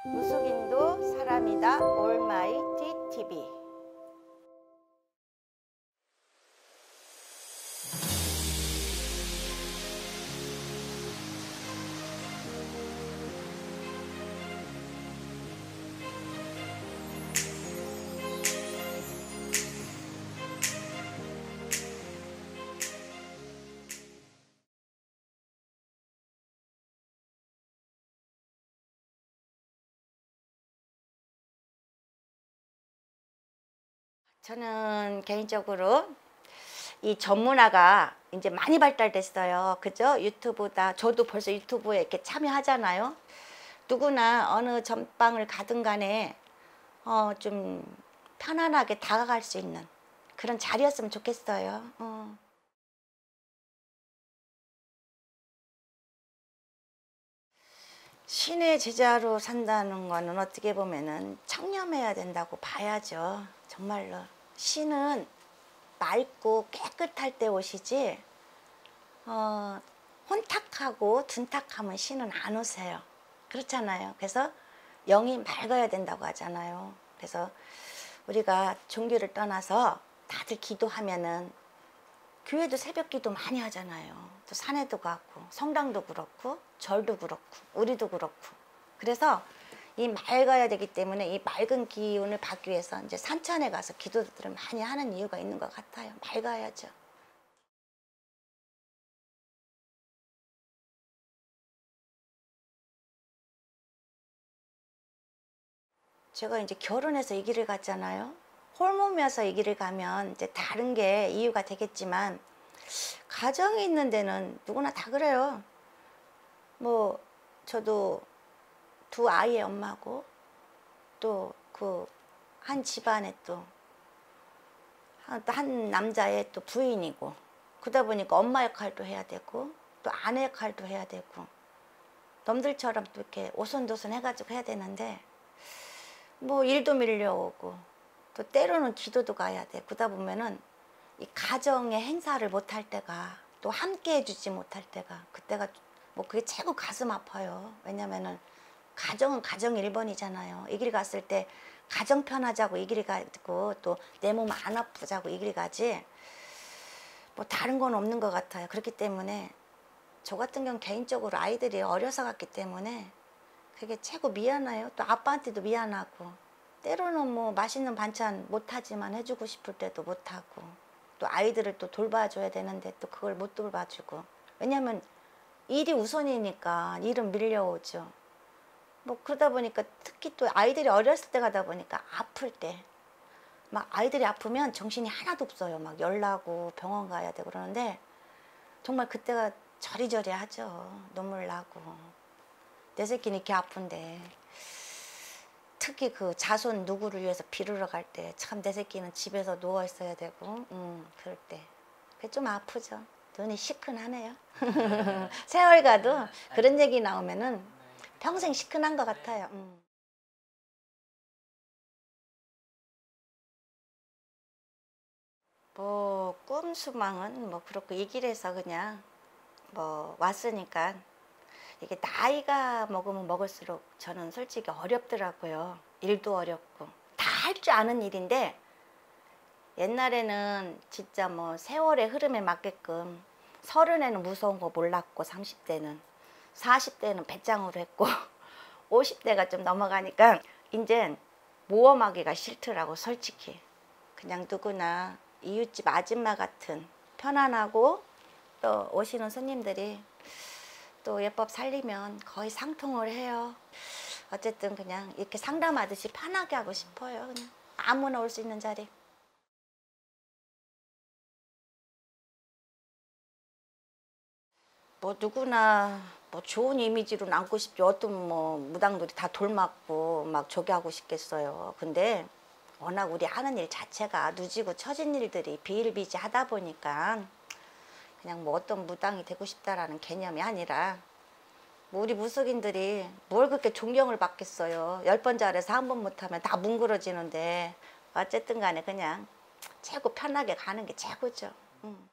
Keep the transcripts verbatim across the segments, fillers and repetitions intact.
무속인도 사람이다 올마이티 티비. 저는 개인적으로 이 전문화가 이제 많이 발달됐어요. 그죠? 유튜브다. 저도 벌써 유튜브에 이렇게 참여하잖아요. 누구나 어느 전방을 가든 간에 어, 좀 편안하게 다가갈 수 있는 그런 자리였으면 좋겠어요. 어. 신의 제자로 산다는 거는 어떻게 보면은 청렴해야 된다고 봐야죠. 정말로. 신은 맑고 깨끗할 때 오시지 어, 혼탁하고 둔탁하면 신은 안 오세요. 그렇잖아요. 그래서 영이 맑아야 된다고 하잖아요. 그래서 우리가 종교를 떠나서 다들 기도하면은 교회도 새벽 기도 많이 하잖아요. 또 산에도 가고 성당도 그렇고 절도 그렇고 우리도 그렇고. 그래서 이 맑아야 되기 때문에 이 맑은 기운을 받기 위해서 이제 산천에 가서 기도들을 많이 하는 이유가 있는 것 같아요. 맑아야죠. 제가 이제 결혼해서 이 길을 갔잖아요. 홀몸이어서 이 길을 가면 이제 다른 게 이유가 되겠지만 가정이 있는 데는 누구나 다 그래요. 뭐 저도 두 아이의 엄마고 또 그 한 집안에 또 한 남자의 또 부인이고 그러다 보니까 엄마 역할도 해야 되고 또 아내 역할도 해야 되고 남들처럼 또 이렇게 오손도손 해가지고 해야 되는데 뭐 일도 밀려오고 또 때로는 기도도 가야 돼. 그러다 보면은 이 가정의 행사를 못할 때가 또 함께 해주지 못할 때가 그때가 뭐 그게 최고 가슴 아파요. 왜냐면은 가정은 가정 일 번이잖아요. 이 길 갔을 때 가정 편하자고 이 길 가고 또 내 몸 안 아프자고 이 길 가지 뭐 다른 건 없는 것 같아요. 그렇기 때문에 저 같은 경우 개인적으로 아이들이 어려서 갔기 때문에 그게 최고 미안해요. 또 아빠한테도 미안하고 때로는 뭐 맛있는 반찬 못하지만 해주고 싶을 때도 못하고 또 아이들을 또 돌봐줘야 되는데 또 그걸 못 돌봐주고 왜냐면 일이 우선이니까 일은 밀려오죠. 뭐 그러다 보니까 특히 또 아이들이 어렸을 때 가다 보니까 아플 때 막 아이들이 아프면 정신이 하나도 없어요. 막 열나고 병원 가야 되고 그러는데 정말 그때가 저리저리 하죠. 눈물 나고 내 새끼는 이렇게 아픈데 특히 그 자손 누구를 위해서 비르러 갈 때 참 내 새끼는 집에서 누워 있어야 되고 음, 그럴 때 그게 좀 아프죠. 눈이 시큰하네요. 세월 가도 그런 얘기 나오면은 평생 시큰한 것 같아요. 음. 뭐 꿈수망은 뭐 그렇고 이 길에서 그냥 뭐 왔으니까 이게 나이가 먹으면 먹을수록 저는 솔직히 어렵더라고요. 일도 어렵고 다 할 줄 아는 일인데 옛날에는 진짜 뭐 세월의 흐름에 맞게끔 서른에는 무서운 거 몰랐고 삼십 대는 사십 대는 배짱으로 했고 오십 대가 좀 넘어가니까 이젠 모험하기가 싫더라고. 솔직히 그냥 누구나 이웃집 아줌마 같은 편안하고 또 오시는 손님들이 또 예법 살리면 거의 상통을 해요. 어쨌든 그냥 이렇게 상담하듯이 편하게 하고 싶어요. 그냥 아무나 올 수 있는 자리. 뭐 누구나 뭐 좋은 이미지로 남고 싶지 어떤 뭐 무당들이 다 돌맞고 막 저기 하고 싶겠어요. 근데 워낙 우리 하는 일 자체가 누지고 처진 일들이 비일비재하다 보니까 그냥 뭐 어떤 무당이 되고 싶다라는 개념이 아니라 뭐 우리 무속인들이 뭘 그렇게 존경을 받겠어요. 열 번 잘해서 한 번 못하면 다 뭉그러지는데 어쨌든 간에 그냥 최고 편하게 가는 게 최고죠. 음.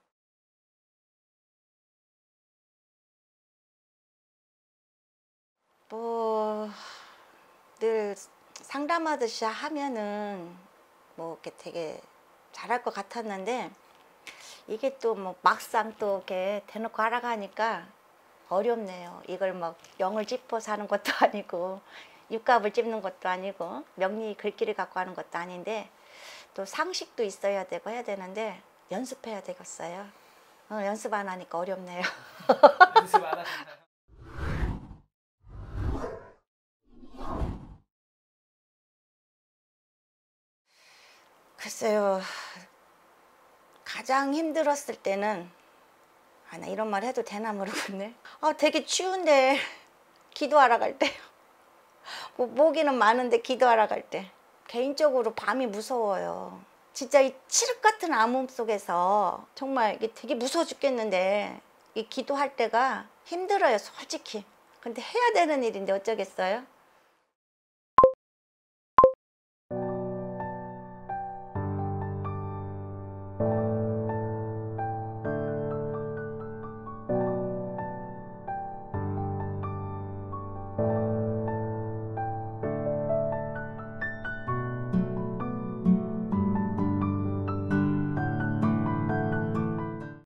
뭐 늘 상담하듯이 하면은 뭐 이렇게 되게 잘할 것 같았는데 이게 또 뭐 막상 또 이렇게 대놓고 하라고 하니까 어렵네요. 이걸 막 영을 짚어서 하는 것도 아니고 육갑을 찝는 것도 아니고 명리 글귀를 갖고 하는 것도 아닌데 또 상식도 있어야 되고 해야 되는데 연습해야 되겠어요. 어, 연습 안 하니까 어렵네요. 연습 안 하셨나요? 글쎄요. 가장 힘들었을 때는 아, 나 이런 말 해도 되나 모르겠네. 아, 되게 추운데 기도하러 갈 때요. 뭐 모기는 많은데 기도하러 갈 때. 개인적으로 밤이 무서워요. 진짜 이 칠흑 같은 암음 속에서 정말 이게 되게 무서워 죽겠는데 이 기도할 때가 힘들어요, 솔직히. 근데 해야 되는 일인데 어쩌겠어요?